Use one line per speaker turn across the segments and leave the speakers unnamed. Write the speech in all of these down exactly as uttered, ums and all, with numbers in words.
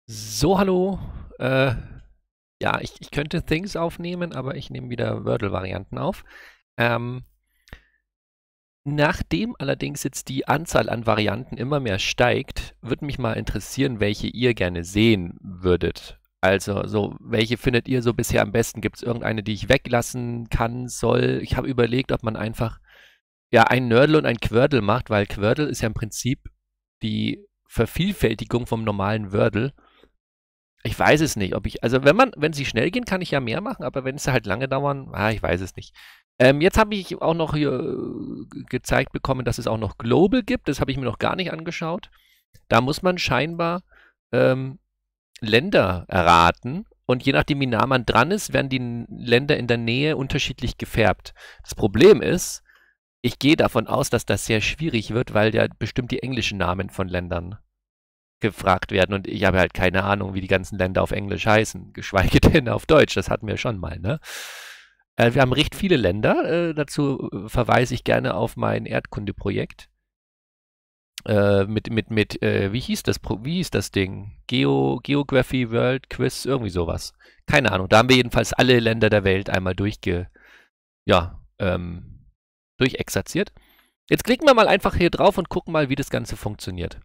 So, hallo. Äh, ja, ich, ich könnte Things aufnehmen, aber ich nehme wieder Wordle-Varianten auf. Ähm, Nachdem allerdings jetzt die Anzahl an Varianten immer mehr steigt, würde mich mal interessieren, welche ihr gerne sehen würdet. Also, so, welche findet ihr so bisher am besten? Gibt es irgendeine, die ich weglassen kann, soll? Ich habe überlegt, ob man einfach ja ein Nerdle und ein Quordle macht, weil Quordle ist ja im Prinzip die Vervielfältigung vom normalen Wordle. Ich weiß es nicht, ob ich, also wenn man, wenn sie schnell gehen, kann ich ja mehr machen, aber wenn es halt lange dauern, ah, ich weiß es nicht. Ähm, jetzt habe ich auch noch hier äh, gezeigt bekommen, dass es auch noch Global gibt. Das habe ich mir noch gar nicht angeschaut. Da muss man scheinbar ähm, Länder erraten und je nachdem, wie nah man dran ist, werden die Länder in der Nähe unterschiedlich gefärbt. Das Problem ist, ich gehe davon aus, dass das sehr schwierig wird, weil ja bestimmt die englischen Namen von Ländern gefragt werden und ich habe halt keine Ahnung, wie die ganzen Länder auf Englisch heißen, geschweige denn auf Deutsch, das hatten wir schon mal, ne? Äh, wir haben recht viele Länder, äh, dazu äh, verweise ich gerne auf mein Erdkundeprojekt. Äh, mit, mit, mit, äh, wie hieß das, Pro wie hieß das Ding? Geo, Geography World Quiz, irgendwie sowas. Keine Ahnung. Da haben wir jedenfalls alle Länder der Welt einmal durchge, ja, ähm, durchexerziert. Jetzt klicken wir mal einfach hier drauf und gucken mal, wie das Ganze funktioniert.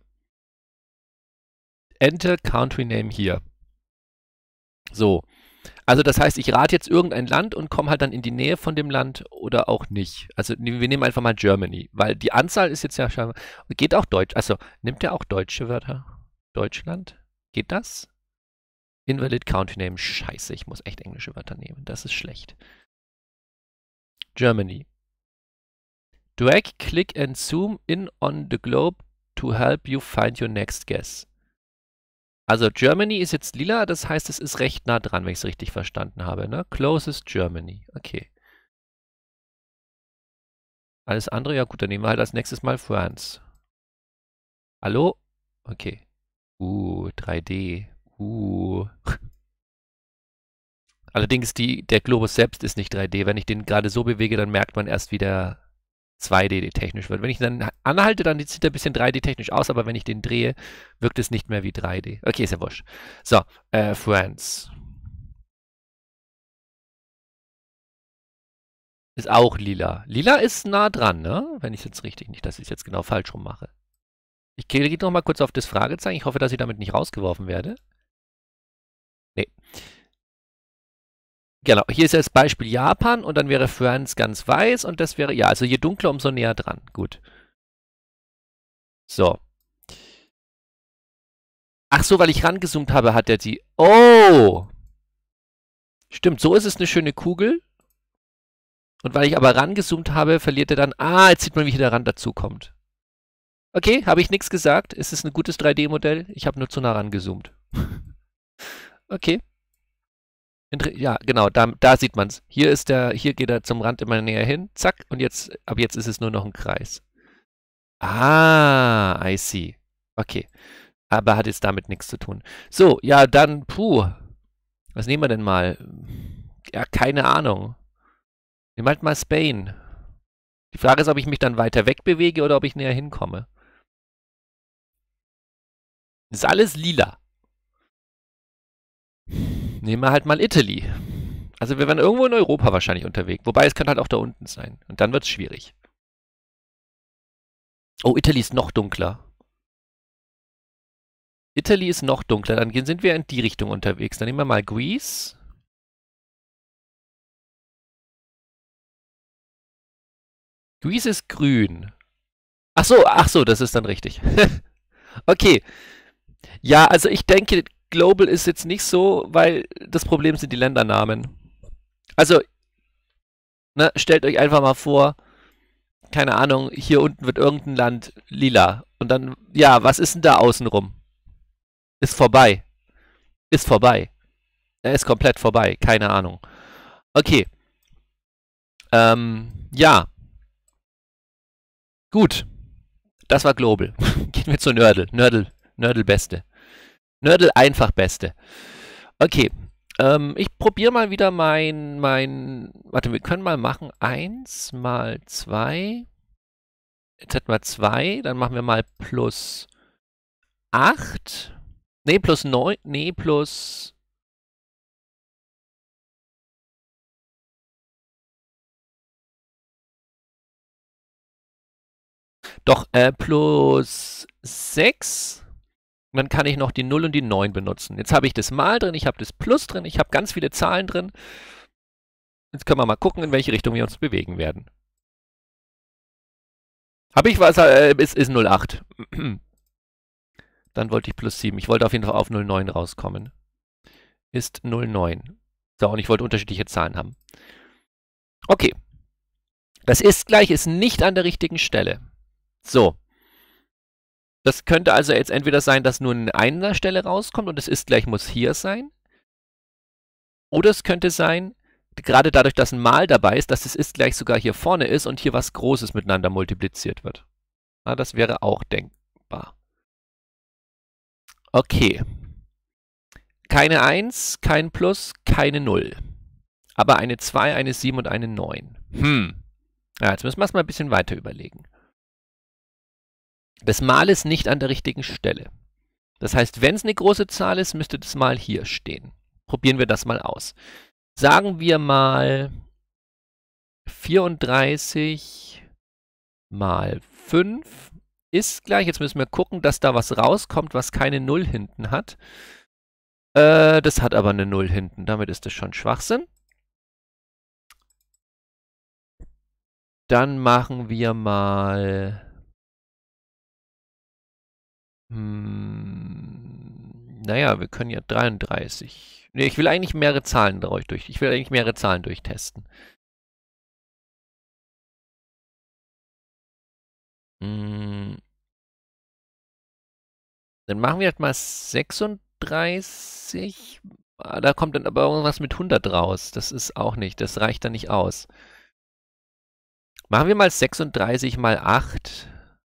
Enter Country Name hier. So. Also das heißt, ich rate jetzt irgendein Land und komme halt dann in die Nähe von dem Land oder auch nicht. Also wir nehmen einfach mal Germany, weil die Anzahl ist jetzt ja schon. Geht auch Deutsch. Also nimmt er auch deutsche Wörter? Deutschland? Geht das? Invalid Country Name. Scheiße, ich muss echt englische Wörter nehmen. Das ist schlecht. Germany. Drag, click and zoom in on the globe to help you find your next guess. Also Germany ist jetzt lila, das heißt, es ist recht nah dran, wenn ich es richtig verstanden habe. Ne? Closest Germany. Okay. Alles andere, ja gut, dann nehmen wir halt als nächstes mal France. Hallo? Okay. Uh, drei D. Uh. Allerdings, die, der Globus selbst ist nicht drei D. Wenn ich den gerade so bewege, dann merkt man erst, wie der zwei D technisch wird. Wenn ich dann anhalte, dann sieht er ein bisschen drei D technisch aus, aber wenn ich den drehe, wirkt es nicht mehr wie drei D. Okay, ist ja wurscht. So, äh, France. Ist auch lila. Lila ist nah dran, ne? Wenn ich es jetzt richtig, nicht, dass ich es jetzt genau falsch rum mache. Ich gehe noch mal kurz auf das Fragezeichen. Ich hoffe, dass ich damit nicht rausgeworfen werde. Nee. Genau, hier ist jetzt Beispiel Japan und dann wäre France ganz weiß und das wäre, ja, also je dunkler, umso näher dran. Gut. So. Ach so, weil ich rangezoomt habe, hat er die. Oh! Stimmt, so ist es eine schöne Kugel. Und weil ich aber rangezoomt habe, verliert er dann. Ah, jetzt sieht man, wie hier der Rand dazukommt. Okay, habe ich nichts gesagt. Es ist ein gutes drei D-Modell. Ich habe nur zu nah rangezoomt. Okay. Ja, genau, da, da sieht man es. Hier ist der, hier geht er zum Rand immer näher hin. Zack, und jetzt, ab jetzt ist es nur noch ein Kreis. Ah, I see. Okay. Aber hat jetzt damit nichts zu tun. So, ja, dann, puh. Was nehmen wir denn mal? Ja, keine Ahnung. Nehmen wir halt mal Spain. Die Frage ist, ob ich mich dann weiter wegbewege oder ob ich näher hinkomme. Das ist alles lila. Nehmen wir halt mal Italy. Also wir wären irgendwo in Europa wahrscheinlich unterwegs. Wobei es könnte halt auch da unten sein. Und dann wird es schwierig. Oh, Italy ist noch dunkler. Italy ist noch dunkler. Dann sind wir in die Richtung unterwegs. Dann nehmen wir mal Greece. Greece ist grün. Ach so, ach so, das ist dann richtig. Okay. Ja, also ich denke, Global ist jetzt nicht so, weil das Problem sind die Ländernamen. Also, ne, stellt euch einfach mal vor, keine Ahnung, hier unten wird irgendein Land lila. Und dann, ja, was ist denn da außenrum? Ist vorbei. Ist vorbei. Er ist komplett vorbei. Keine Ahnung. Okay. Ähm, ja. Gut. Das war Global. Gehen wir zu Nördel. Nördel. Nördel Beste. Nördel einfach Beste. Okay. Ähm, ich probiere mal wieder mein, mein. Warte, wir können mal machen. Eins mal zwei. Jetzt hätten wir zwei. Dann machen wir mal plus acht. Nee, plus neun. Nee, plus. Doch, äh, plus sechs. Und dann kann ich noch die null und die neun benutzen. Jetzt habe ich das Mal drin, ich habe das Plus drin, ich habe ganz viele Zahlen drin. Jetzt können wir mal gucken, in welche Richtung wir uns bewegen werden. Habe ich was? Äh, ist, ist null Komma acht. Dann wollte ich plus sieben. Ich wollte auf jeden Fall auf null Komma neun rauskommen. Ist null Komma neun. So, und ich wollte unterschiedliche Zahlen haben. Okay. Das ist gleich ist nicht an der richtigen Stelle. So. Das könnte also jetzt entweder sein, dass nur eine einer Stelle rauskommt und das ist gleich muss hier sein. Oder es könnte sein, gerade dadurch, dass ein Mal dabei ist, dass das ist gleich sogar hier vorne ist und hier was Großes miteinander multipliziert wird. Ja, das wäre auch denkbar. Okay. Keine eins, kein Plus, keine null. Aber eine zwei, eine sieben und eine neun. Hm. Ja, jetzt müssen wir es mal ein bisschen weiter überlegen. Das Mal ist nicht an der richtigen Stelle. Das heißt, wenn es eine große Zahl ist, müsste das Mal hier stehen. Probieren wir das mal aus. Sagen wir mal vierunddreißig mal fünf ist gleich. Jetzt müssen wir gucken, dass da was rauskommt, was keine null hinten hat. Äh, das hat aber eine null hinten. Damit ist das schon Schwachsinn. Dann machen wir mal... Hm, naja, wir können ja dreiunddreißig. Ne, ich will eigentlich mehrere Zahlen durch. Ich will eigentlich mehrere Zahlen durchtesten. Hm. Dann machen wir jetzt mal sechsunddreißig. Ah, da kommt dann aber irgendwas mit hundert raus. Das ist auch nicht. Das reicht dann nicht aus. Machen wir mal sechsunddreißig mal acht.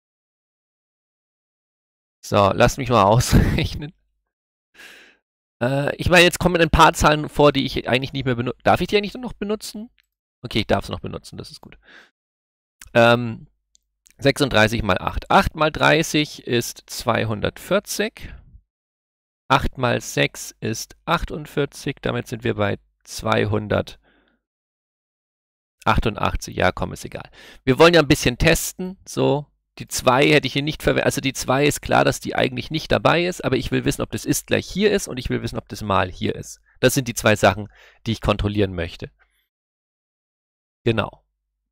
So, lasst mich mal ausrechnen. Äh, ich meine, jetzt kommen ein paar Zahlen vor, die ich eigentlich nicht mehr benutze. Darf ich die eigentlich noch benutzen? Okay, ich darf es noch benutzen, das ist gut. Ähm, sechsunddreißig mal acht. acht mal dreißig ist zweihundertvierzig. acht mal sechs ist achtundvierzig. Damit sind wir bei zweihundertachtundachtzig. Ja, komm, ist egal. Wir wollen ja ein bisschen testen. So, die zwei hätte ich hier nicht verwendet. Also die zwei ist klar, dass die eigentlich nicht dabei ist, aber ich will wissen, ob das ist gleich hier ist und ich will wissen, ob das mal hier ist. Das sind die zwei Sachen, die ich kontrollieren möchte. Genau.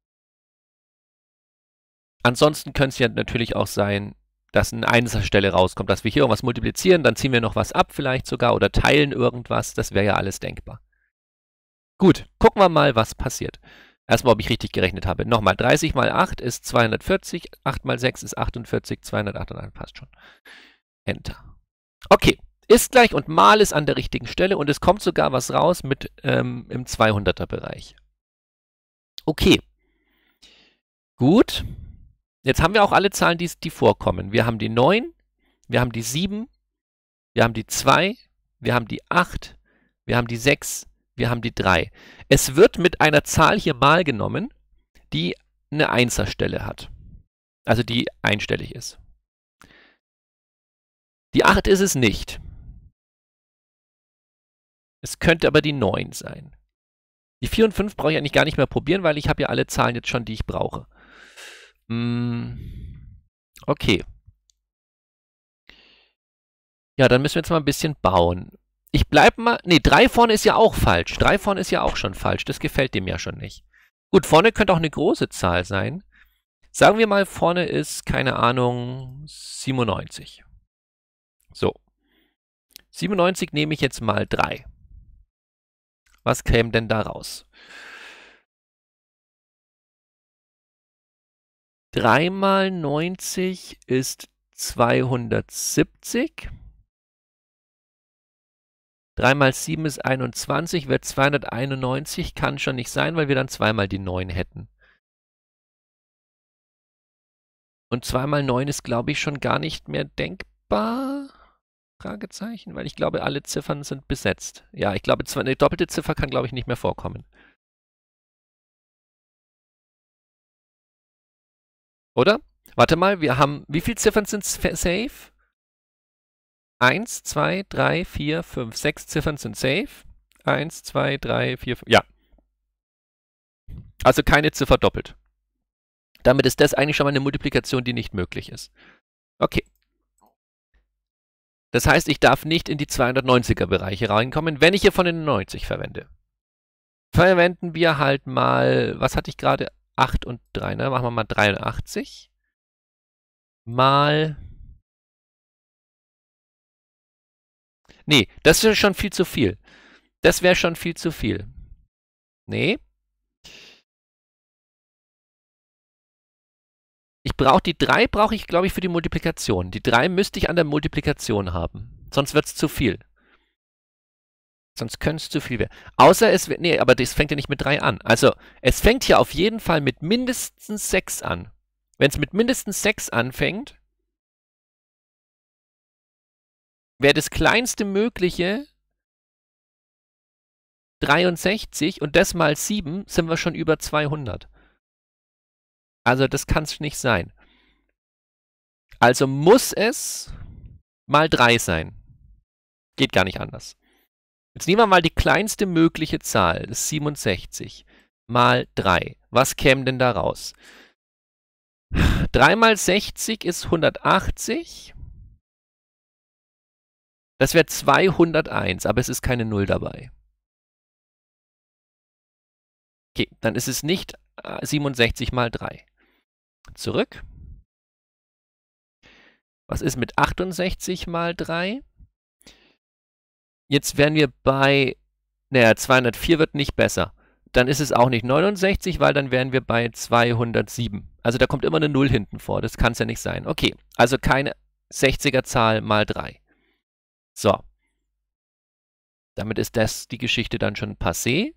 Ansonsten könnte es ja natürlich auch sein, dass eine Einserstelle rauskommt, dass wir hier irgendwas multiplizieren, dann ziehen wir noch was ab vielleicht sogar oder teilen irgendwas. Das wäre ja alles denkbar. Gut, gucken wir mal, was passiert. Erstmal, ob ich richtig gerechnet habe. Nochmal, dreißig mal acht ist zweihundertvierzig, acht mal sechs ist achtundvierzig, zweihundertachtundachtzig passt schon. Enter. Okay, ist gleich und mal ist an der richtigen Stelle und es kommt sogar was raus mit ähm, im zweihunderter Bereich. Okay. Gut. Jetzt haben wir auch alle Zahlen, die, die vorkommen. Wir haben die neun, wir haben die sieben, wir haben die zwei, wir haben die acht, wir haben die sechs, wir haben die drei. Es wird mit einer Zahl hier mal genommen, die eine Einserstelle hat. Also die einstellig ist. Die acht ist es nicht. Es könnte aber die neun sein. Die vier und fünf brauche ich eigentlich gar nicht mehr probieren, weil ich habe ja alle Zahlen jetzt schon, die ich brauche. Okay. Ja, dann müssen wir jetzt mal ein bisschen bauen. Ich bleibe mal... Ne, drei vorne ist ja auch falsch. drei vorne ist ja auch schon falsch. Das gefällt dem ja schon nicht. Gut, vorne könnte auch eine große Zahl sein. Sagen wir mal, vorne ist, keine Ahnung, siebenundneunzig. So. siebenundneunzig nehme ich jetzt mal drei. Was käme denn da raus? drei mal neunzig ist zweihundertsiebzig. drei mal sieben ist einundzwanzig, wird zweihunderteinundneunzig. Kann schon nicht sein, weil wir dann zweimal die neun hätten. Und zwei mal neun ist, glaube ich, schon gar nicht mehr denkbar. Fragezeichen, weil ich glaube, alle Ziffern sind besetzt. Ja, ich glaube, eine doppelte Ziffer kann, glaube ich, nicht mehr vorkommen. Oder? Warte mal, wir haben, wie viele Ziffern sind safe? eins, zwei, drei, vier, fünf, sechs Ziffern sind safe. eins, zwei, drei, vier, fünf. Ja. Also keine Ziffer doppelt. Damit ist das eigentlich schon mal eine Multiplikation, die nicht möglich ist. Okay. Das heißt, ich darf nicht in die zweihundertneunziger Bereiche reinkommen, wenn ich hier von den neunzig verwende. Verwenden wir halt mal, was hatte ich gerade? acht und drei, ne? Machen wir mal dreiundachtzig. Mal... Nee, das ist schon viel zu viel. Das wäre schon viel zu viel. Nee. Ich brauche die drei, brauche ich, glaube ich, für die Multiplikation. Die drei müsste ich an der Multiplikation haben. Sonst wird es zu viel. Sonst könnte es zu viel werden. Außer es wird, nee, aber das fängt ja nicht mit drei an. Also, es fängt hier auf jeden Fall mit mindestens sechs an. Wenn es mit mindestens sechs anfängt, wäre das kleinste mögliche dreiundsechzig und das mal sieben sind wir schon über zweihundert. Also das kann es nicht sein. Also muss es mal drei sein. Geht gar nicht anders. Jetzt nehmen wir mal die kleinste mögliche Zahl, das ist siebenundsechzig, mal drei. Was käme denn da raus? drei mal sechzig ist hundertachtzig. Das wäre zweihunderteins, aber es ist keine null dabei. Okay, dann ist es nicht siebenundsechzig mal drei. Zurück. Was ist mit achtundsechzig mal drei? Jetzt wären wir bei, naja, zweihundertvier wird nicht besser. Dann ist es auch nicht neunundsechzig, weil dann wären wir bei zweihundertsieben. Also da kommt immer eine null hinten vor, das kann es ja nicht sein. Okay, also keine sechziger Zahl mal drei. So. Damit ist das die Geschichte dann schon passé.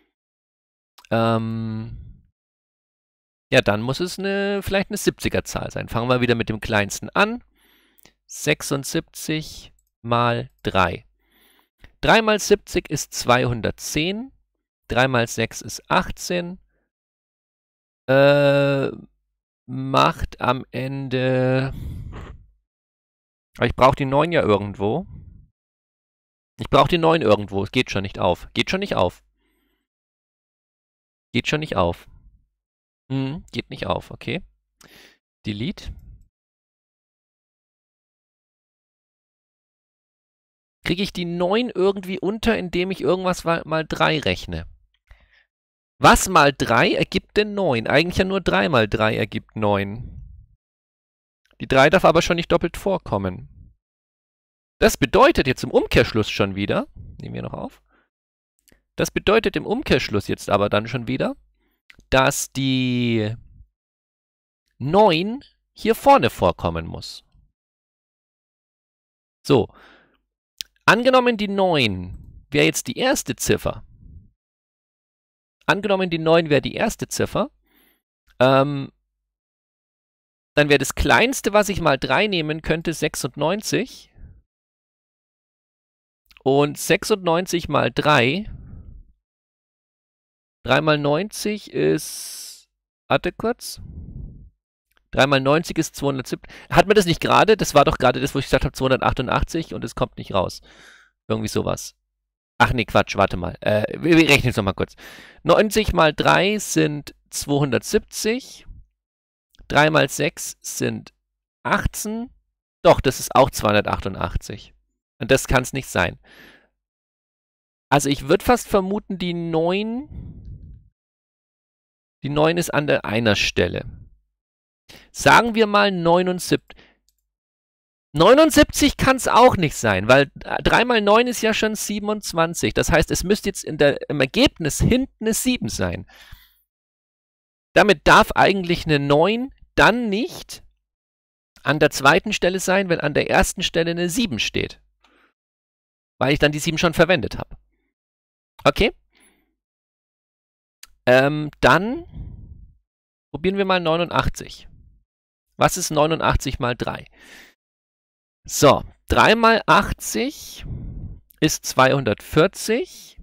Ähm, ja, dann muss es eine, vielleicht eine siebziger Zahl sein. Fangen wir wieder mit dem kleinsten an. sechsundsiebzig mal drei. drei mal siebzig ist zweihundertzehn. drei mal sechs ist achtzehn. Äh, macht am Ende... Aber ich brauche die neun ja irgendwo. Ich brauche die neun irgendwo. Es geht schon nicht auf. Geht schon nicht auf. Geht schon nicht auf. Hm, geht nicht auf, okay. Delete. Kriege ich die neun irgendwie unter, indem ich irgendwas mal drei rechne? Was mal drei ergibt denn neun? Eigentlich ja nur drei mal drei ergibt neun. Die drei darf aber schon nicht doppelt vorkommen. Das bedeutet jetzt im Umkehrschluss schon wieder, nehmen wir noch auf, das bedeutet im Umkehrschluss jetzt aber dann schon wieder, dass die neun hier vorne vorkommen muss. So, angenommen die neun wäre jetzt die erste Ziffer. Angenommen die neun wäre die erste Ziffer, ähm, dann wäre das kleinste, was ich mal drei nehmen könnte, sechsundneunzig. Und sechsundneunzig mal drei, drei mal neunzig ist, warte kurz, drei mal neunzig ist zweihundertsiebzig. Hat man das nicht gerade? Das war doch gerade das, wo ich gesagt habe, zweihundertachtundachtzig und es kommt nicht raus. Irgendwie sowas. Ach nee, Quatsch, warte mal. Äh, wir, wir rechnen es nochmal kurz. neunzig mal drei sind zweihundertsiebzig. drei mal sechs sind achtzehn. Doch, das ist auch zweihundertachtundachtzig. Und das kann es nicht sein. Also ich würde fast vermuten, die neun, die neun ist an der einer Stelle. Sagen wir mal neunundsiebzig. neunundsiebzig kann es auch nicht sein, weil drei mal neun ist ja schon siebenundzwanzig. Das heißt, es müsste jetzt in der, im Ergebnis hinten eine sieben sein. Damit darf eigentlich eine neun dann nicht an der zweiten Stelle sein, wenn an der ersten Stelle eine sieben steht. Weil ich dann die sieben schon verwendet habe. Okay? Ähm, dann probieren wir mal neunundachtzig. Was ist neunundachtzig mal drei? So, drei mal achtzig ist zweihundertvierzig.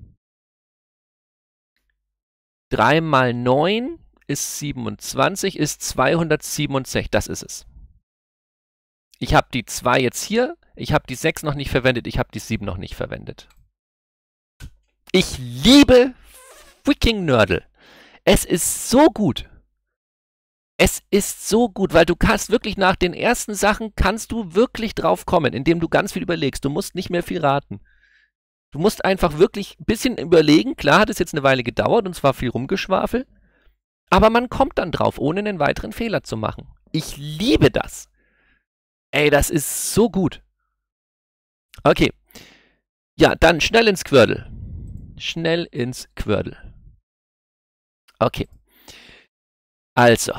drei mal neun ist siebenundzwanzig, ist zweihundertsiebenundsechzig. Das ist es. Ich habe die zwei jetzt hier. Ich habe die sechs noch nicht verwendet, ich habe die sieben noch nicht verwendet. Ich liebe freaking Nördel. Es ist so gut. Es ist so gut, weil du kannst wirklich nach den ersten Sachen, kannst du wirklich drauf kommen, indem du ganz viel überlegst. Du musst nicht mehr viel raten. Du musst einfach wirklich ein bisschen überlegen. Klar hat es jetzt eine Weile gedauert und zwar viel rumgeschwafel. Aber man kommt dann drauf, ohne einen weiteren Fehler zu machen. Ich liebe das. Ey, das ist so gut. Okay. Ja, dann schnell ins Quördel. Schnell ins Quördel. Okay. Also.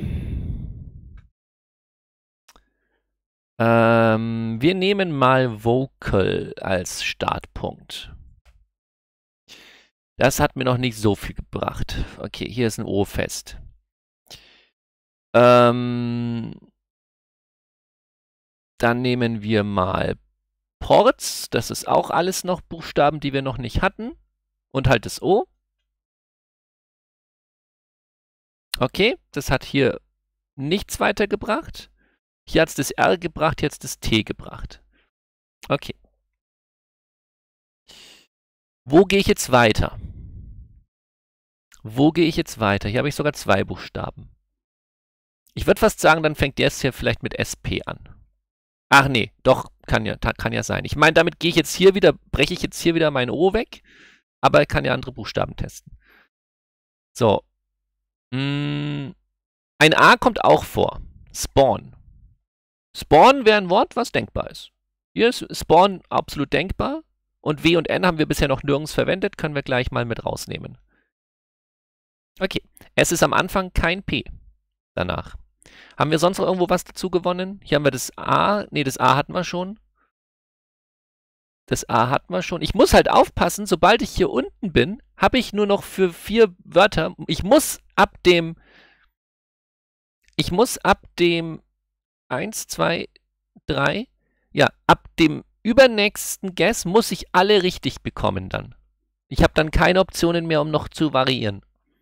Ähm, wir nehmen mal Vocal als Startpunkt. Das hat mir noch nicht so viel gebracht. Okay, hier ist ein O fest. Ähm, dann nehmen wir mal Ports. Das ist auch alles noch Buchstaben, die wir noch nicht hatten. Und halt das O. Okay, das hat hier nichts weitergebracht. Hier hat es das R gebracht, hier hat es das T gebracht. Okay. Wo gehe ich jetzt weiter? Wo gehe ich jetzt weiter? Hier habe ich sogar zwei Buchstaben. Ich würde fast sagen, dann fängt der jetzt hier vielleicht mit S P an. Ach nee, doch, kann ja, kann ja sein. Ich meine, damit gehe ich jetzt hier wieder, breche ich jetzt hier wieder mein O weg, aber ich kann ja andere Buchstaben testen. So. Hm, ein A kommt auch vor. Spawn. Spawn wäre ein Wort, was denkbar ist. Hier ist Spawn absolut denkbar. Und W und N haben wir bisher noch nirgends verwendet, können wir gleich mal mit rausnehmen. Okay, es ist am Anfang kein P. Danach. Haben wir sonst noch irgendwo was dazu gewonnen? Hier haben wir das A. Ne, das A hatten wir schon. Das A hatten wir schon. Ich muss halt aufpassen, sobald ich hier unten bin, habe ich nur noch für vier Wörter. Ich muss ab dem... Ich muss ab dem... eins, zwei, drei... Ja, ab dem übernächsten Guess muss ich alle richtig bekommen dann. Ich habe dann keine Optionen mehr, um noch zu variieren.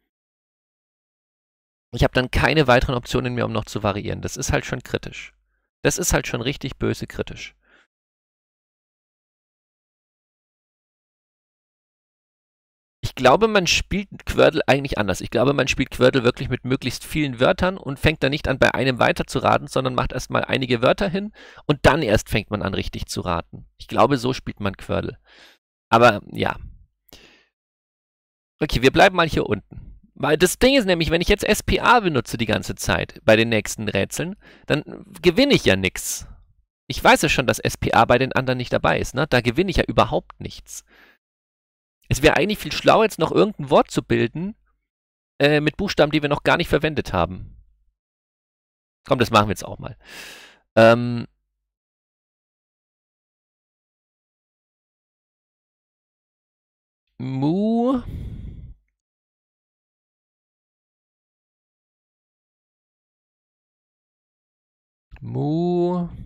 Ich habe dann keine weiteren Optionen mehr, um noch zu variieren. Das ist halt schon kritisch. Das ist halt schon richtig böse kritisch. Ich glaube, man spielt Quördel eigentlich anders. Ich glaube, man spielt Quördel wirklich mit möglichst vielen Wörtern und fängt dann nicht an, bei einem weiter zu raten, sondern macht erstmal einige Wörter hin und dann erst fängt man an, richtig zu raten. Ich glaube, so spielt man Quördel. Aber ja. Okay, wir bleiben mal hier unten. Weil das Ding ist nämlich, wenn ich jetzt S P A benutze die ganze Zeit bei den nächsten Rätseln, dann gewinne ich ja nichts. Ich weiß ja schon, dass S P A bei den anderen nicht dabei ist, ne? Da gewinne ich ja überhaupt nichts. Es wäre eigentlich viel schlauer, jetzt noch irgendein Wort zu bilden äh, mit Buchstaben, die wir noch gar nicht verwendet haben. Komm, das machen wir jetzt auch mal. Ähm... Mu... Mu...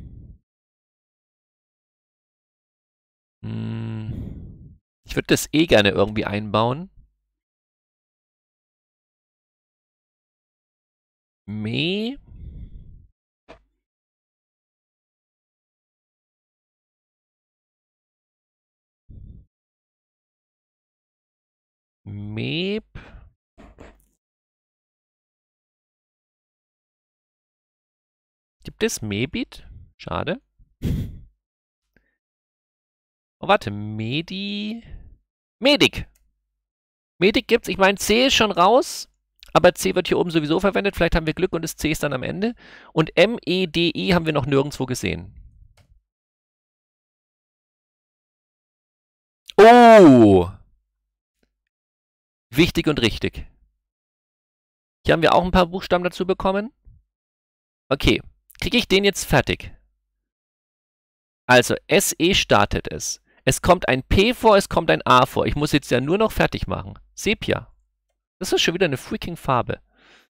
Hm. Ich würde das eh gerne irgendwie einbauen. Me... Meb... Gibt es Mebit? Schade. Oh, warte. Medi... Medik. Medik gibt's. Ich meine, C ist schon raus, aber C wird hier oben sowieso verwendet. Vielleicht haben wir Glück und das C ist dann am Ende. Und M E D I haben wir noch nirgendwo gesehen. Oh! Wichtig und richtig. Hier haben wir auch ein paar Buchstaben dazu bekommen. Okay. Kriege ich den jetzt fertig? Also, S E startet es. Es kommt ein P vor, es kommt ein A vor. Ich muss jetzt ja nur noch fertig machen. Sepia. Das ist schon wieder eine freaking Farbe.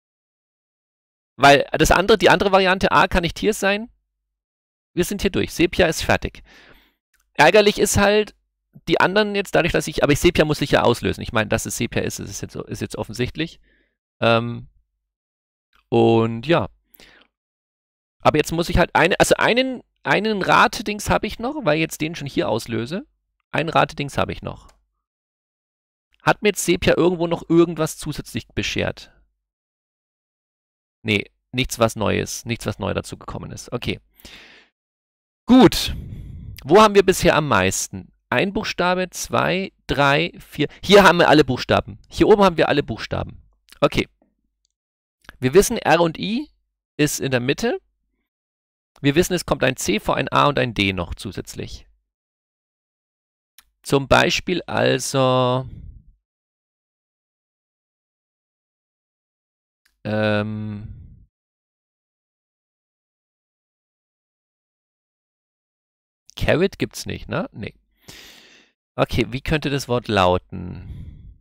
Weil das andere, die andere Variante A kann nicht hier sein. Wir sind hier durch. Sepia ist fertig. Ärgerlich ist halt, die anderen jetzt, dadurch, dass ich, aber ich Sepia muss ich ja auslösen. Ich meine, dass es Sepia ist, ist jetzt, ist jetzt offensichtlich. Ähm, und ja. Aber jetzt muss ich halt eine, also einen, einen Ratedings habe ich noch, weil ich jetzt den schon hier auslöse. Ein Ratedings habe ich noch. Hat mir jetzt Sepia irgendwo noch irgendwas zusätzlich beschert? Nee, nichts was Neues. Nichts, was neu dazu gekommen ist. Okay. Gut. Wo haben wir bisher am meisten? Ein Buchstabe, zwei, drei, vier. Hier haben wir alle Buchstaben. Hier oben haben wir alle Buchstaben. Okay. Wir wissen, R und I ist in der Mitte. Wir wissen, es kommt ein C vor ein A und ein D noch zusätzlich. Zum Beispiel also ähm, Carrot gibt's nicht, ne? Nee. Okay, wie könnte das Wort lauten?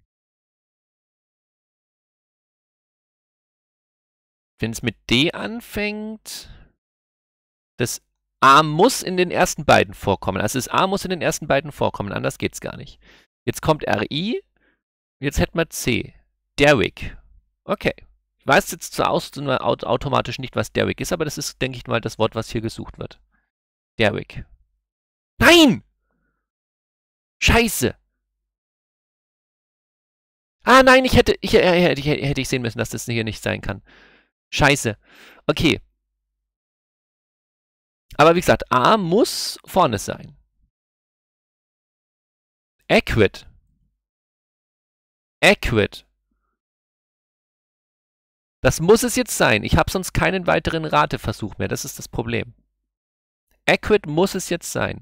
Wenn es mit D anfängt, das A muss in den ersten beiden vorkommen. Also das A muss in den ersten beiden vorkommen, anders geht's gar nicht. Jetzt kommt R I, jetzt hätten wir C. Derrick. Okay. Ich weiß jetzt zur Ausnahme automatisch nicht, was Derrick ist, aber das ist, denke ich mal, das Wort, was hier gesucht wird. Derrick. Nein! Scheiße! Ah, nein, ich hätte, ich, äh, ich, hätte ich sehen müssen, dass das hier nicht sein kann. Scheiße. Okay. Aber wie gesagt, A muss vorne sein. Acquit. Acquit. Das muss es jetzt sein. Ich habe sonst keinen weiteren Rateversuch mehr. Das ist das Problem. Acquit muss es jetzt sein.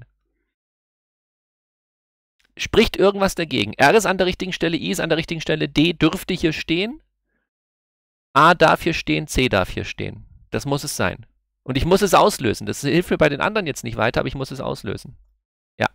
Spricht irgendwas dagegen? R ist an der richtigen Stelle, I ist an der richtigen Stelle, D dürfte hier stehen. A darf hier stehen, C darf hier stehen. Das muss es sein. Und ich muss es auslösen. Das hilft mir bei den anderen jetzt nicht weiter, aber ich muss es auslösen. Ja.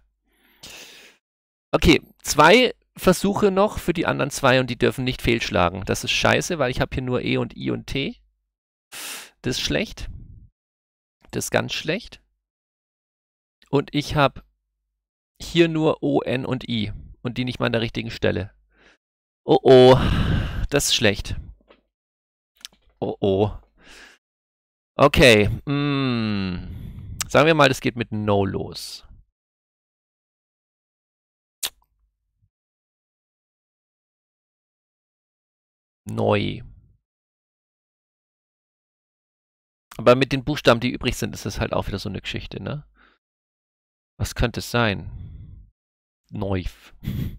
Okay, zwei Versuche noch für die anderen zwei und die dürfen nicht fehlschlagen. Das ist scheiße, weil ich habe hier nur E und I und T. Das ist schlecht. Das ist ganz schlecht. Und ich habe hier nur O, N und I und die nicht mal an der richtigen Stelle. Oh oh, das ist schlecht. Oh oh. Okay, mm. Sagen wir mal, das geht mit No los. Neu. Aber mit den Buchstaben, die übrig sind, ist das halt auch wieder so eine Geschichte, ne? Was könnte es sein? Neuf.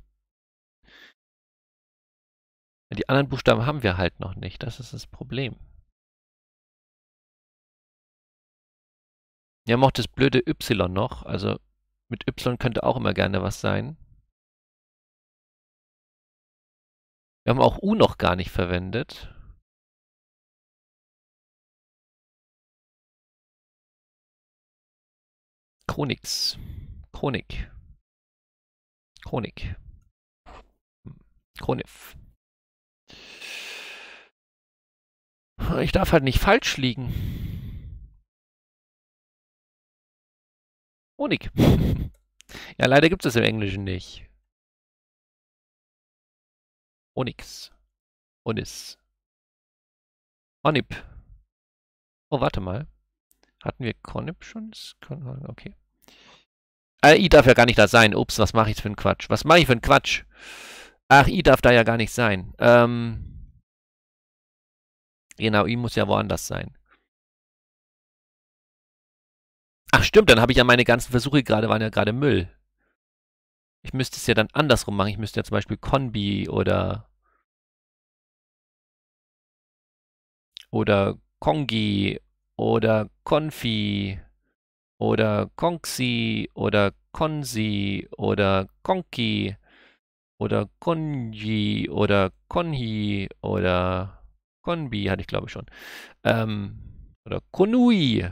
Die anderen Buchstaben haben wir halt noch nicht. Das ist das Problem. Wir haben auch das blöde Y noch. Also mit Y könnte auch immer gerne was sein. Wir haben auch U noch gar nicht verwendet. Chronix. Chronik. Chronik. Chronif. Ich darf halt nicht falsch liegen. Chronik. Ja, leider gibt es im Englischen nicht. Onyx. Onis. Onip. Oh, warte mal. Hatten wir Conip schon? Okay. Äh, I darf ja gar nicht da sein. Ups, was mache ich für einen Quatsch? Was mache ich für einen Quatsch? Ach, I darf da ja gar nicht sein. Ähm, genau, I muss ja woanders sein. Ach stimmt, dann habe ich ja meine ganzen Versuche gerade, waren ja gerade Müll. Ich müsste es ja dann andersrum machen. Ich müsste ja zum Beispiel Conbi oder oder Kongi oder Konfi oder Konxi oder Konsi oder Konki oder Konji oder Konhi oder Konbi hatte ich glaube ich schon. Ähm, oder Konui.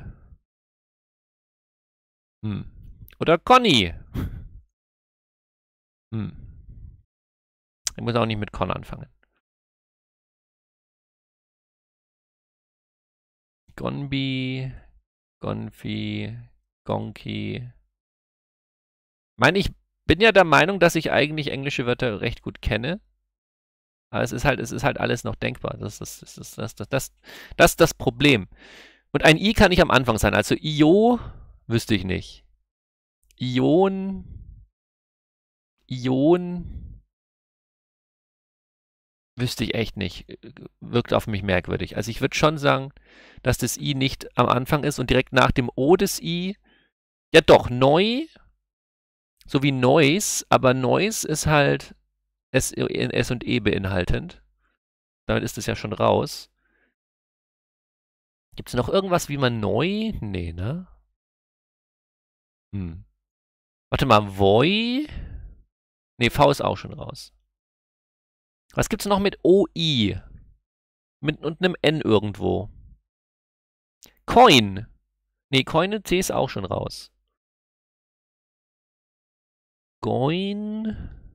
Hm. Oder Conny. Hm. Ich muss auch nicht mit Con anfangen. Gonbi, Gonfi, Gonki. Ich meine, ich bin ja der Meinung, dass ich eigentlich englische Wörter recht gut kenne. Aber es ist halt, es ist halt alles noch denkbar. Das ist das, das, das, das, das, das, das Problem. Und ein I kann nicht am Anfang sein. Also I O Wüsste ich nicht. Ion. Ion. Wüsste ich echt nicht. Wirkt auf mich merkwürdig. Also ich würde schon sagen, dass das I nicht am Anfang ist und direkt nach dem O des I. Ja doch, neu. So wie Noise, aber Noise ist halt S, S und E beinhaltend. Damit ist es ja schon raus. Gibt es noch irgendwas, wie man neu? Nee, ne? Hm. Warte mal, Voi? Ne, V ist auch schon raus. Was gibt's noch mit O I? Mit und einem N irgendwo. Coin. Ne, Coin und C ist auch schon raus. Goin.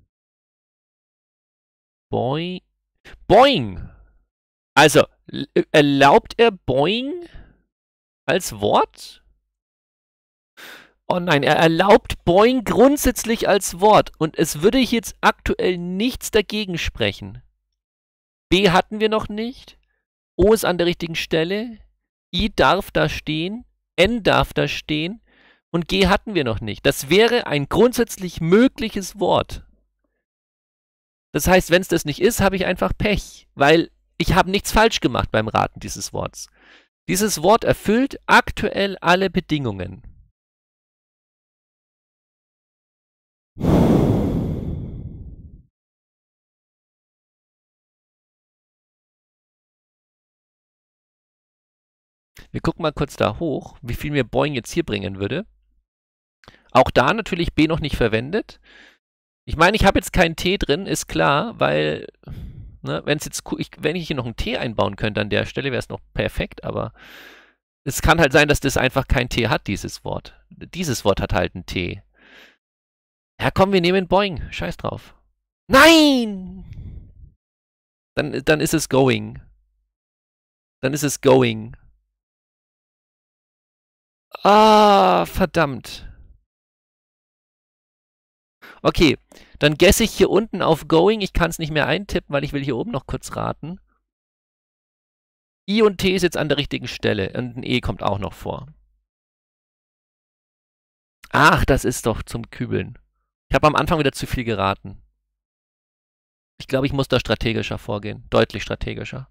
Boing. Boing. Also, erlaubt er Boing als Wort? Oh nein, er erlaubt Boing grundsätzlich als Wort. Und es würde jetzt aktuell nichts dagegen sprechen. B hatten wir noch nicht. O ist an der richtigen Stelle. I darf da stehen. N darf da stehen. Und G hatten wir noch nicht. Das wäre ein grundsätzlich mögliches Wort. Das heißt, wenn es das nicht ist, habe ich einfach Pech. Weil ich habe nichts falsch gemacht beim Raten dieses Worts. Dieses Wort erfüllt aktuell alle Bedingungen. Wir gucken mal kurz da hoch, wie viel mir Boing jetzt hier bringen würde. Auch da natürlich B noch nicht verwendet. Ich meine, ich habe jetzt keinen T drin, ist klar, weil, ne, wenn's jetzt, ich, wenn ich hier noch einen T einbauen könnte an der Stelle, wäre es noch perfekt, aber es kann halt sein, dass das einfach kein T hat, dieses Wort. Dieses Wort hat halt einen T. Ja, komm, wir nehmen Boing. Scheiß drauf. Nein! Dann, dann ist es going. Dann ist es going. Ah, verdammt. Okay, dann guesse ich hier unten auf going. Ich kann es nicht mehr eintippen, weil ich will hier oben noch kurz raten. I und T ist jetzt an der richtigen Stelle und ein E kommt auch noch vor. Ach, das ist doch zum Kübeln. Ich habe am Anfang wieder zu viel geraten. Ich glaube, ich muss da strategischer vorgehen. Deutlich strategischer.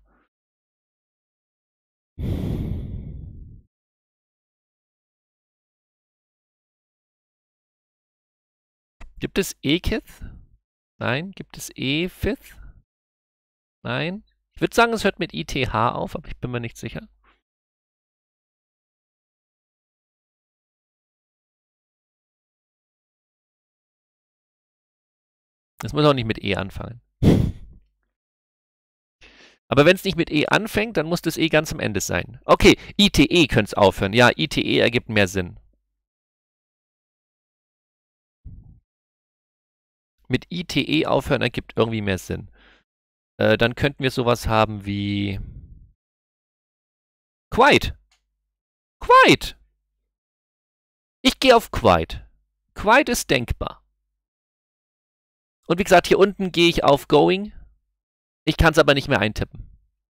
Gibt es Ekith? Nein. Gibt es Efith? Nein. Ich würde sagen, es hört mit I T H auf, aber ich bin mir nicht sicher. Es muss auch nicht mit E anfangen. Aber wenn es nicht mit E anfängt, dann muss das E ganz am Ende sein. Okay, I T E könnte es aufhören. Ja, I T E ergibt mehr Sinn. Mit I T E aufhören ergibt irgendwie mehr Sinn. Äh, dann könnten wir sowas haben wie Quite. Quite. Ich gehe auf Quite. Quite ist denkbar. Und wie gesagt, hier unten gehe ich auf Going. Ich kann es aber nicht mehr eintippen.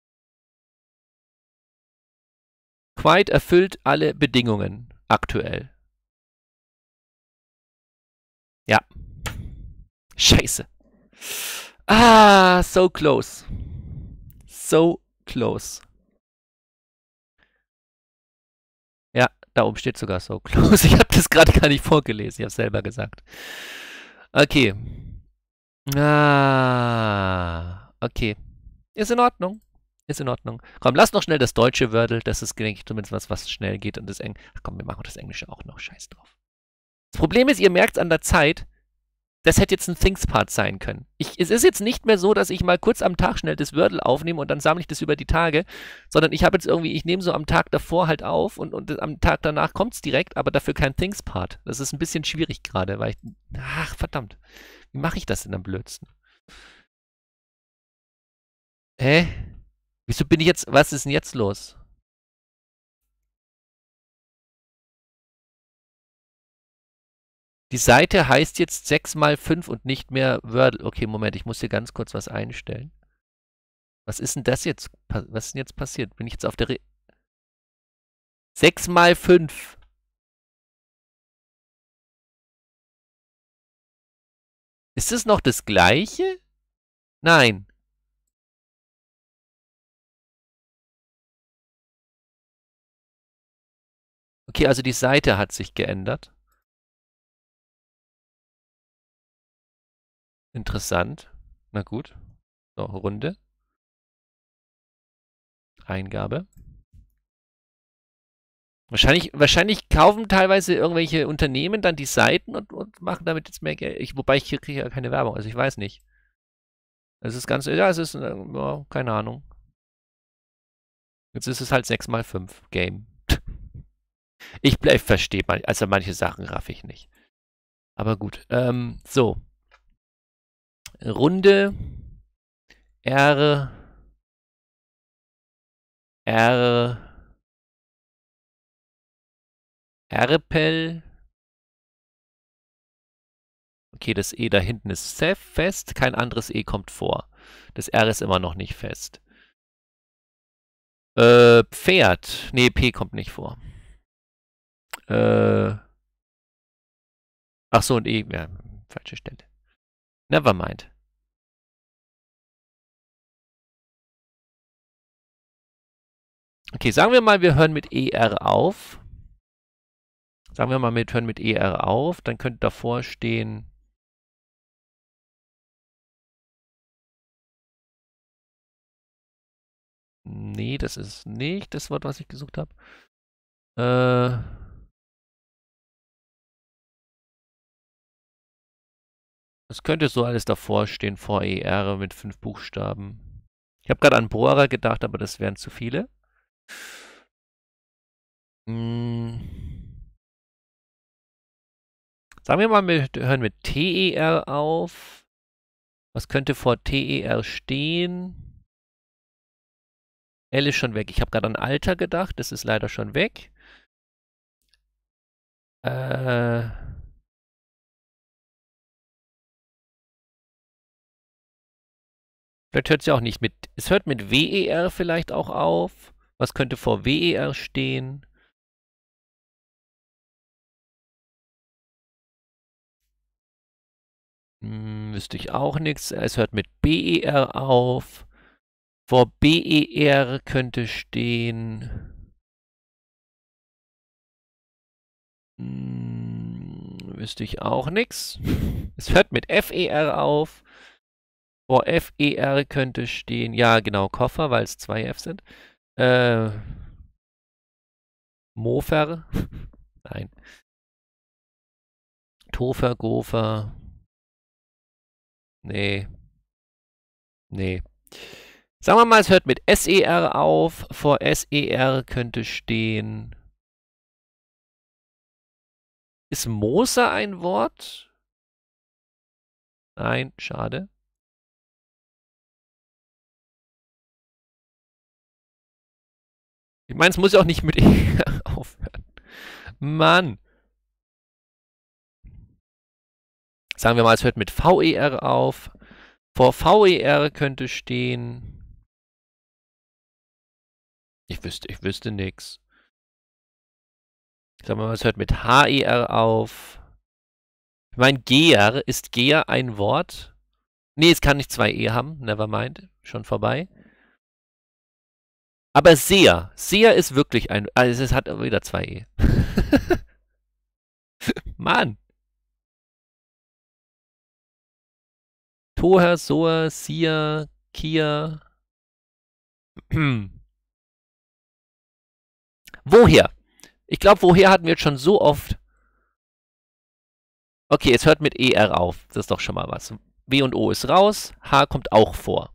Quite erfüllt alle Bedingungen aktuell. Ja. Scheiße. Ah, so close. So close. Ja, da oben steht sogar so close. Ich habe das gerade gar nicht vorgelesen. Ich habe es selber gesagt. Okay. Ah, okay. Ist in Ordnung. Ist in Ordnung. Komm, lass noch schnell das deutsche Wordle. Das ist, denke ich, zumindest was, was schnell geht. Und das Eng. Ach komm, wir machen das Englische auch noch. Scheiß drauf. Das Problem ist, ihr merkt es an der Zeit, das hätte jetzt ein Things-Part sein können. Ich, es ist jetzt nicht mehr so, dass ich mal kurz am Tag schnell das Wordle aufnehme und dann sammle ich das über die Tage, sondern ich habe jetzt irgendwie, ich nehme so am Tag davor halt auf und, und am Tag danach kommt es direkt, aber dafür kein Things-Part. Das ist ein bisschen schwierig gerade, weil ich, ach verdammt, wie mache ich das denn am blödsten? Hä? Wieso bin ich jetzt, was ist denn jetzt los? Die Seite heißt jetzt sechs mal fünf und nicht mehr Wordle. Okay, Moment, ich muss hier ganz kurz was einstellen. Was ist denn das jetzt? Was ist denn jetzt passiert? Bin ich jetzt auf der Re sechs mal fünf. Ist es noch das Gleiche? Nein. Okay, also die Seite hat sich geändert. Interessant. Na gut. So, Runde. Eingabe. Wahrscheinlich, wahrscheinlich kaufen teilweise irgendwelche Unternehmen dann die Seiten und, und machen damit jetzt mehr Geld. Ich, wobei ich hier kriege ja keine Werbung, also ich weiß nicht. Es ist ganz, ja, es ist, äh, ja, keine Ahnung. Jetzt ist es halt sechs mal fünf Game. Ich, ich verstehe mal, also manche Sachen raff ich nicht. Aber gut, ähm, so. Runde R R Erpel. Okay, das E da hinten ist fest, kein anderes E kommt vor. Das R ist immer noch nicht fest. Äh, Pferd. Nee, P kommt nicht vor. Äh. Ach so, und E, ja, falsche Stelle. Nevermind. Okay, sagen wir mal, wir hören mit E R auf. Sagen wir mal, wir hören mit E R auf, dann könnte davor stehen nee, das ist nicht das Wort, was ich gesucht habe. Äh, es könnte so alles davor stehen, vor E R mit fünf Buchstaben. Ich habe gerade an Bohrer gedacht, aber das wären zu viele. Hm. Sagen wir mal, wir hören mit T E R auf. Was könnte vor T E R stehen? L ist schon weg. Ich habe gerade an Alter gedacht, das ist leider schon weg. Äh. Vielleicht hört es ja auch nicht mit. Es hört mit W E R vielleicht auch auf. Was könnte vor W E R stehen? Hm, wüsste ich auch nichts. Es hört mit B E R auf. Vor B E R könnte stehen. Hm, wüsste ich auch nichts. Es hört mit F E R auf. Vor F E R könnte stehen. Ja, genau, Koffer, weil es zwei F sind. Äh. Mofer. Nein. Tofer, Gofer. Nee. Nee. Sagen wir mal, es hört mit S E R auf. Vor S E R könnte stehen. Ist Moser ein Wort? Nein, schade. Ich meine, es muss ja auch nicht mit E aufhören. Mann. Sagen wir mal, es hört mit V E R auf. Vor V E R könnte stehen. Ich wüsste, ich wüsste nix. Sagen wir mal, es hört mit H E R auf. Ich meine, Geher, ist Geher ein Wort? Nee, es kann nicht zwei E haben. Nevermind. Schon vorbei. Aber Seher. Seher ist wirklich ein. Also es hat wieder zwei E. Mann. Toher, Soer, Sia, Kia. Woher? Ich glaube, woher hatten wir jetzt schon so oft. Okay, es hört mit E R auf. Das ist doch schon mal was. W und O ist raus. H kommt auch vor.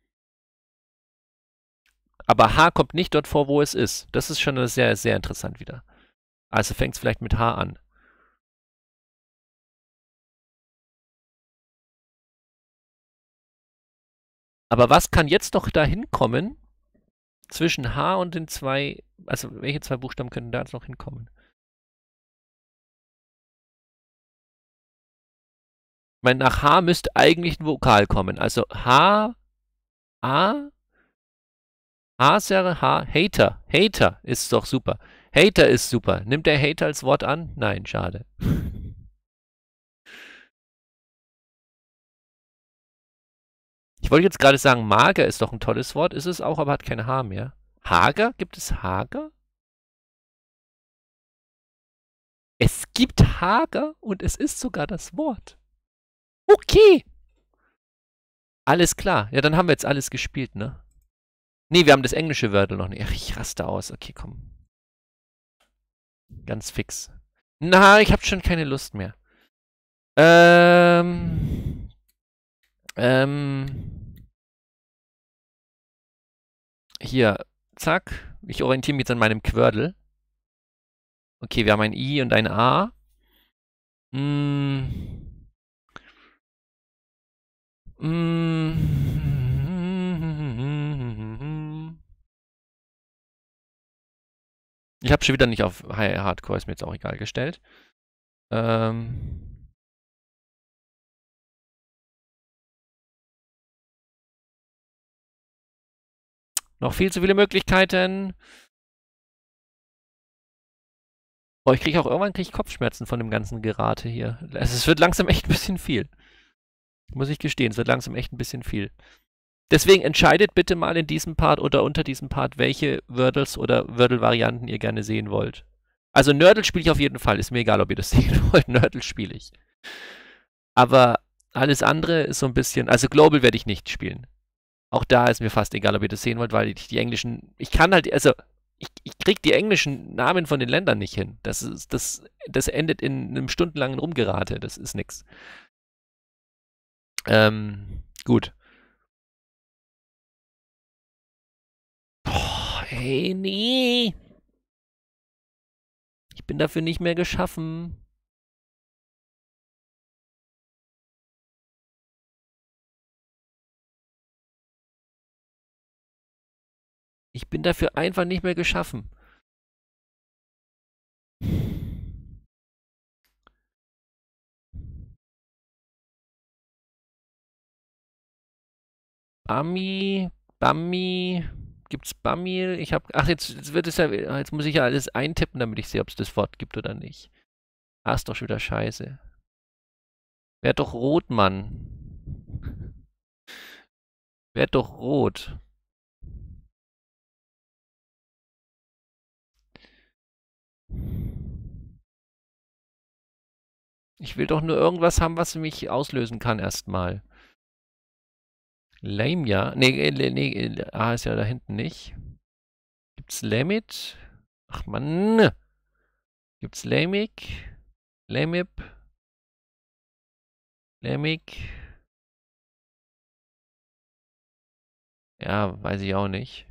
Aber H kommt nicht dort vor, wo es ist. Das ist schon sehr, sehr interessant wieder. Also fängt es vielleicht mit H an. Aber was kann jetzt noch da hinkommen zwischen H und den zwei, also welche zwei Buchstaben können da jetzt noch hinkommen? Ich meine, nach H müsste eigentlich ein Vokal kommen. Also H, A, Haser, H, Hater. Hater ist doch super. Hater ist super. Nimmt der Hater als Wort an? Nein, schade. Ich wollte jetzt gerade sagen, mager ist doch ein tolles Wort, ist es auch, aber hat kein Haar mehr. Hager? Gibt es Hager? Es gibt Hager und es ist sogar das Wort. Okay. Alles klar. Ja, dann haben wir jetzt alles gespielt, ne? Nee, wir haben das englische Wörter noch nicht. Ach, ich raste aus. Okay, komm. Ganz fix. Na, ich hab schon keine Lust mehr. Ähm. Ähm. Hier. Zack. Ich orientiere mich jetzt an meinem Quördel. Okay, wir haben ein I und ein A. Mm. Mm. Ich habe schon wieder nicht auf High Hardcore, ist mir jetzt auch egal gestellt. Ähm. Noch viel zu viele Möglichkeiten. Oh, ich kriege auch irgendwann krieg ich Kopfschmerzen von dem ganzen Gerate hier. Also es wird langsam echt ein bisschen viel. Muss ich gestehen, es wird langsam echt ein bisschen viel. Deswegen entscheidet bitte mal in diesem Part oder unter diesem Part, welche Wordles oder Wordle-Varianten ihr gerne sehen wollt. Also Nördel spiele ich auf jeden Fall. Ist mir egal, ob ihr das sehen wollt. Nördel spiele ich. Aber alles andere ist so ein bisschen... Also Global werde ich nicht spielen. Auch da ist mir fast egal, ob ihr das sehen wollt, weil ich die englischen... Ich kann halt... Also ich, ich krieg die englischen Namen von den Ländern nicht hin. Das, ist, das, das endet in einem stundenlangen Rumgerate. Das ist nix. Ähm, gut. Boah, ey, nee. Ich bin dafür nicht mehr geschaffen. Ich bin dafür einfach nicht mehr geschaffen. Bami, Bami, gibt's Bamil? Ich hab, ach, jetzt, jetzt wird es ja, jetzt muss ich ja alles eintippen, damit ich sehe, ob es das Wort gibt oder nicht. Ah, ist doch schon wieder scheiße. Werd doch rot, Mann. Werd doch rot. Ich will doch nur irgendwas haben, was mich auslösen kann erstmal. Lamia? Nee, äh, nee, äh, A ist ja da hinten nicht. Gibt's Lamit? Ach Mann. Gibt's Lamik? Lamip? Lamik? Ja, weiß ich auch nicht.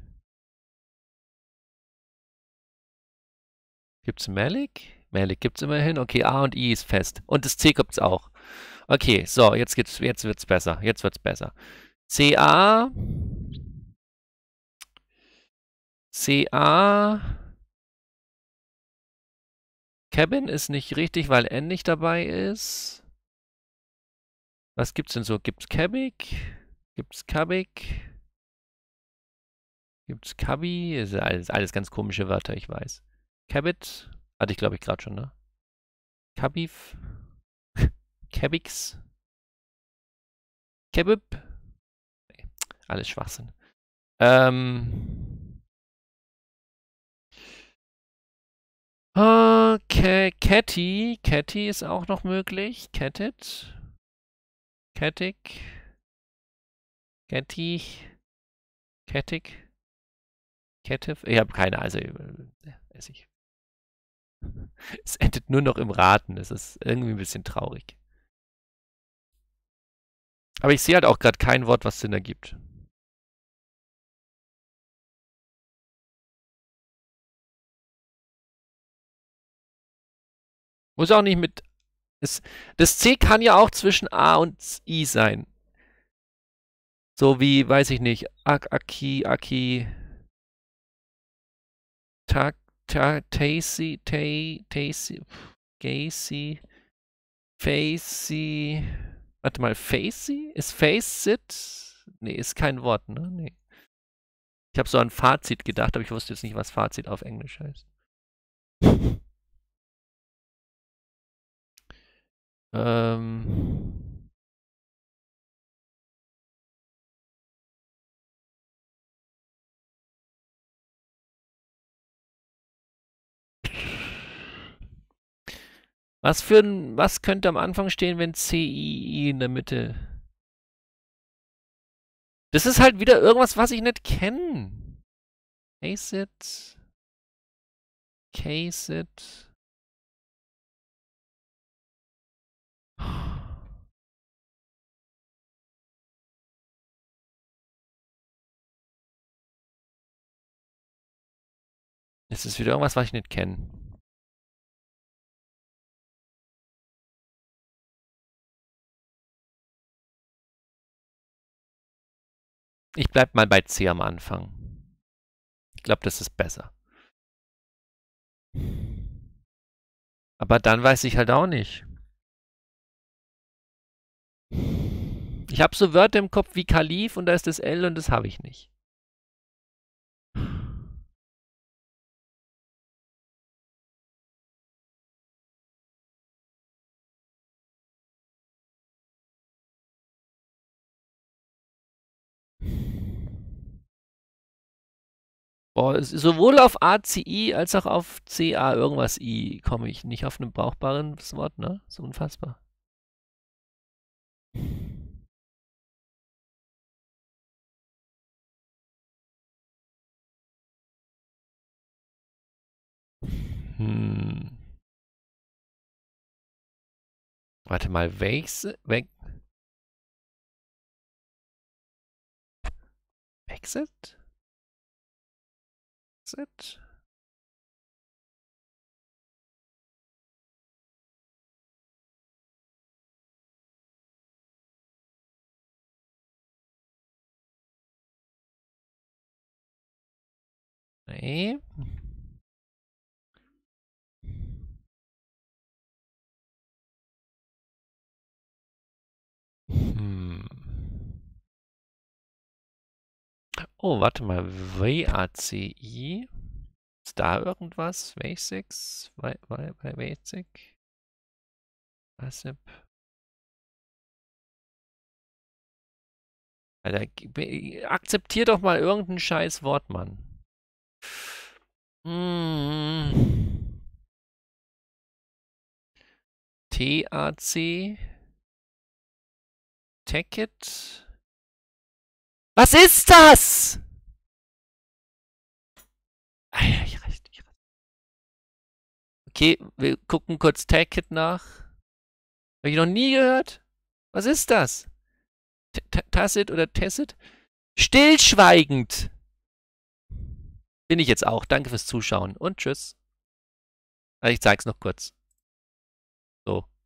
Gibt's Malik? Malik gibt's immerhin. Okay, A und I ist fest. Und das C gibt's auch. Okay, so, jetzt geht's, jetzt wird's besser. Jetzt wird's besser. C A. C A. Cabin ist nicht richtig, weil N nicht dabei ist. Was gibt's denn so? Gibt's Cabik? Gibt's Kabik? Gibt's Kabi? Ist alles, alles ganz komische Wörter, ich weiß. Cabot? Hatte ich, glaube ich, gerade schon, ne? Kabif? Kabix? Kebib? Nee, alles Schwachsinn. Ähm. Okay, Catty. Catty ist auch noch möglich. Cattit. Cattig. Catty. Cattig. Cattiv. Ich habe keine, also, äh, weiß ich. Es endet nur noch im Raten. Das ist irgendwie ein bisschen traurig. Aber ich sehe halt auch gerade kein Wort, was Sinn ergibt. Muss auch nicht mit. Es, das C kann ja auch zwischen A und I sein. So wie, weiß ich nicht, Ak, Aki, Aki, Tak, Ta, Tacy, Tay, Tacy, Gacy, Facey. Warte mal, Facey? Ist Faceit? Nee, ist kein Wort, ne? Nee. Ich habe so an Fazit gedacht, aber ich wusste jetzt nicht, was Fazit auf Englisch heißt. ähm. Was für ein, was könnte am Anfang stehen, wenn C I I in der Mitte? Das ist halt wieder irgendwas, was ich nicht kenne. Case it. Case it. Es ist wieder irgendwas, was ich nicht kenne. Ich bleib mal bei C am Anfang. Ich glaube, das ist besser. Aber dann weiß ich halt auch nicht. Ich habe so Wörter im Kopf wie Kalif und da ist das L und das habe ich nicht. Boah, sowohl auf A C I als auch auf C A irgendwas I komme ich nicht auf ein brauchbares Wort, ne? So unfassbar. Hm. Warte mal, welches, weg, Exit? Exit? Nee. Hm. Oh, warte mal. W A C I. Ist da irgendwas? Basics? Basic? Basic? Alter, akzeptier doch mal irgendein scheiß Wort, Mann. Hm. T A C. Tacket. Was ist das? Alter, ich reiß dich. Okay, wir gucken kurz Tacket nach. Habe ich noch nie gehört? Was ist das? Tacit oder Tacit? Stillschweigend. Bin ich jetzt auch. Danke fürs Zuschauen und tschüss. Ich zeig's noch kurz. So.